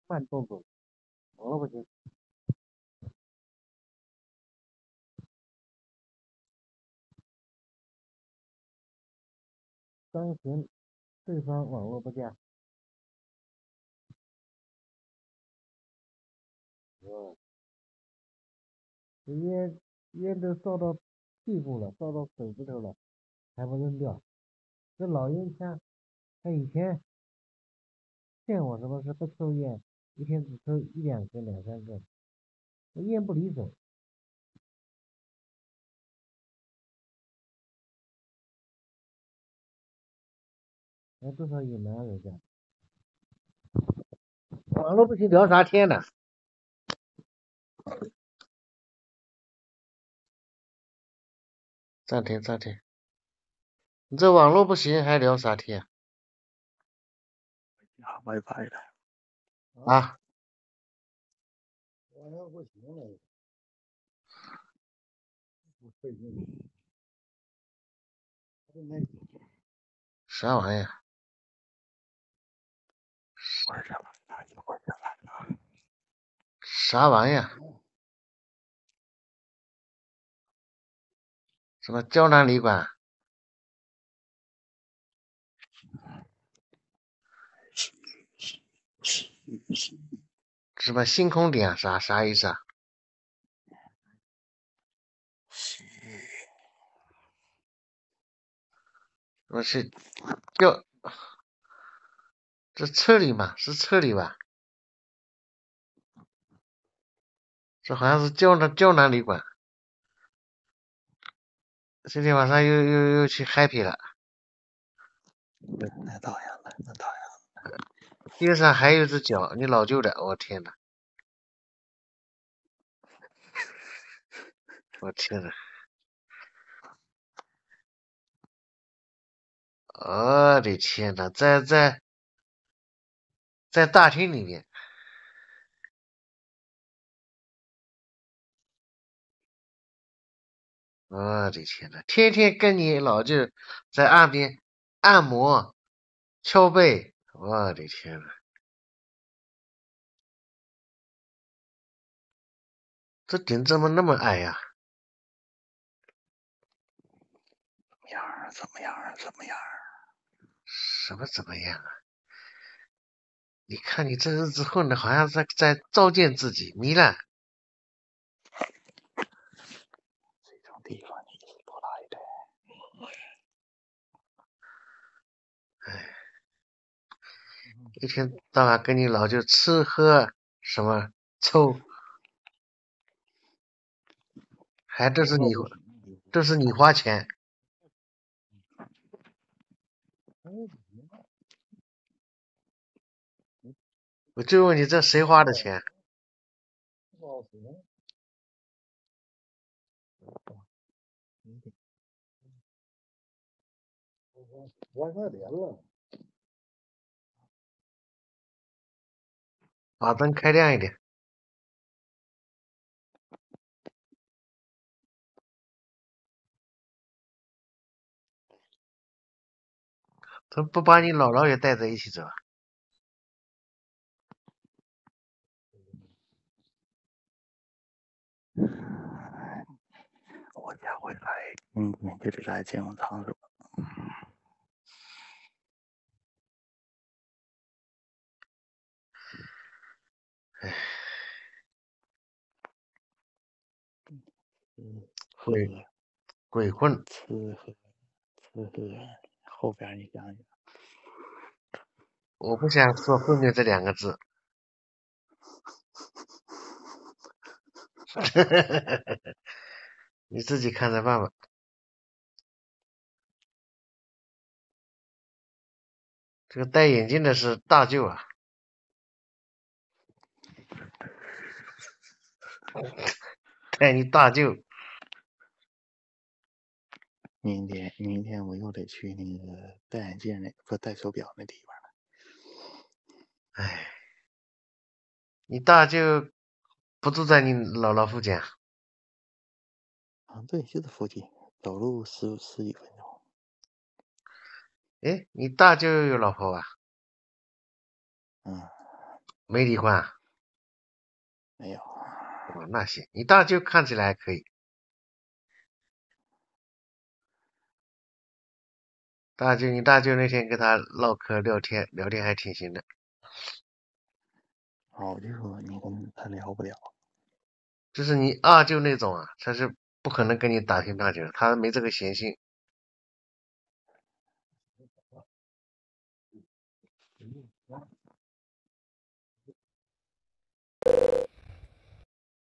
慢动作，我不行。当前对方网络不佳。这烟都烧到屁股了，烧到手指头了，还不扔掉。这老烟枪，他以前骗我什么是不抽烟，一天只抽一两根、两三根，我烟不离手。那多少隐瞒人家。网络不行聊啥天呢？暂停暂停，你这网络不行还聊啥天 ？WiFi 的啊？ 网络不行了，不费劲。 啥玩意儿？ 一会儿就来了，一会儿就来了。 啥玩意儿？什么胶囊旅馆？什么星空点？啥意思啊？我去，叫这车里嘛，是车里吧？这好像是胶囊旅馆。今天晚上又去 happy 了。 那导演了，那导演了。 街上还有只脚，你老舅的，我天呐，我天呐，我的天呐，在大厅里面，我的天呐，天天跟你老舅在岸边按摩、敲背，我的天呐，这顶怎么那么矮呀？ 怎么样？怎么样？怎么样？ 什么怎么样啊？你看你这日子混的好像在糟践自己，糜烂。 这种地方你是不来的。 哎，一天到晚跟你老舅吃喝什么抽，还都是你花钱。我就问你，这谁花的钱？ 不好使。WiFi 连了。 把灯开亮一点。他不把你姥姥也带在一起走啊？ 我家会来，你就得来健身房是吧？ 唉， 喝鬼混。 吃喝，后边你想想。 我不想说后面这两个字。你自己看着办吧。这个戴眼镜的是大舅啊，戴你大舅。 明天我又得去那个戴眼镜那不戴手表那地方了。 唉，你大舅不住在你姥姥附近啊？ 啊，对，就在附近，走路十几分钟。 诶，你大舅有老婆啊？ 嗯， 没离婚啊？ 没有。 哦，那行，你大舅看起来还可以。你大舅那天跟他唠嗑聊天还挺行的。 我就说你跟他聊不了。 就是你二舅那种啊，他是不可能跟你打听大舅，他没这个闲性。